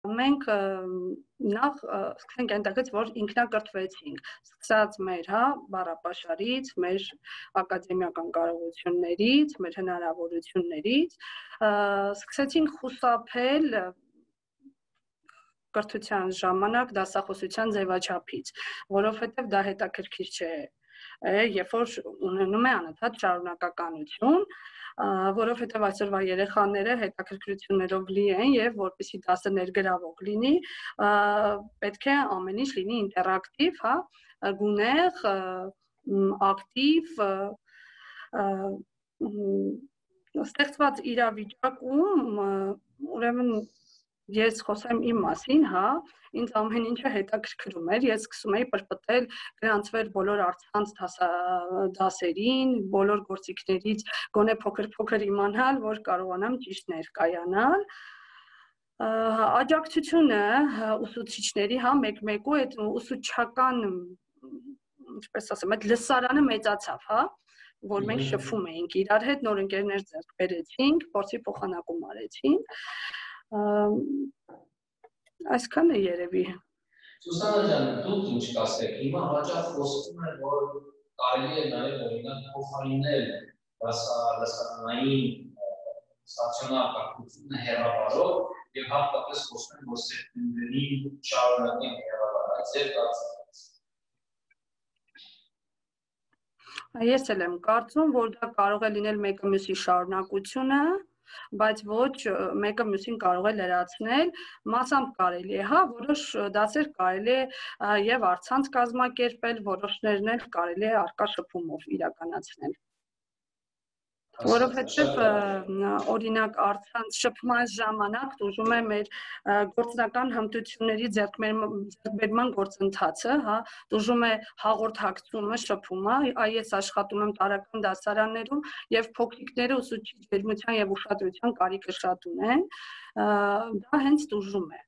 մենք նախ սկսենք այնտեղից, որ ինքնակրթվեցինք, սկսած մեր բառապաշարից, մեր ակադեմիական կարողություններից, մեր հնարավորություններից, սկսեցինք խուսափել կրթության ժամանակ դասախոսության ձևաչափից, որովհետև դա հետաքրքիր չէ, երբ որ ունենում է անընդհատ շարունակականություն, որովհետև այսօրվա երեխաները հետաքրքրություններով լի են եւ որպեսզի դասը ներգրավող լինի, պետք է ամեն ինչ լինի ինտերակտիվ, գունեղ, ակտիվ, ստեղծված իրավիճակում, ուրեմն ես խոսեմ իմ մասին, ինձ ամեն ինչը հետաքրքրում էր, ես սկսում էի պրպտել, գրանցվել բոլոր առցանց դասերին, բոլոր գործիքներից գոնե փոքր-փոքր իմանալ, որ կարողանամ ճիշտ ներկայանալ։ Աջակցությունը ուսուցիչների, մեկ-մեկու այդ ուսուցչական, ինչպես ասեմ, այդ լսարանը մեծացավ, որ մենք շփվում էինք իրար հետ, նոր ընկերներ ձեռք բերեցինք, փորձի փոխանակում արեցինք։ Այսքան է երևի։ Սուսանա ջան, դուք ինչ կասեք, հիմա հաճախ խոսվում է, որ կարելի է նաև օրինակ փոխարինել լսարանային ստացիոնար կարգությունը հեռավարով եւ հատկապես խոսում են, որ սեպտեմբերին շարունակեն հեռավարած ձեր կարծիքից։ Ես էլ եմ կարծում, որ դա կարող է լինել մեկը մյուսի շարունակությունը, բայց ոչ մեկը մյուսին կարող է լրացնել, մասամբ կարելի է, որոշ դասեր կարելի է եւ առցանց կազմակերպել, որոշներն էլ կարելի է առկա շփումով իրականացնել։ Որովհետև օրինակ առցանց շփման ժամանակ տուժում է մեր գործնական հմտությունների ձեռքբերման գործընթացը, տուժում է հաղորդակցումը, շփումը, ես աշխատում եմ տարրական դասարաններում եւ փոքրիկները ուսուցիչ ջերմության եւ ուշադրության կարիքը շատ ունեն, դա հենց տուժում է։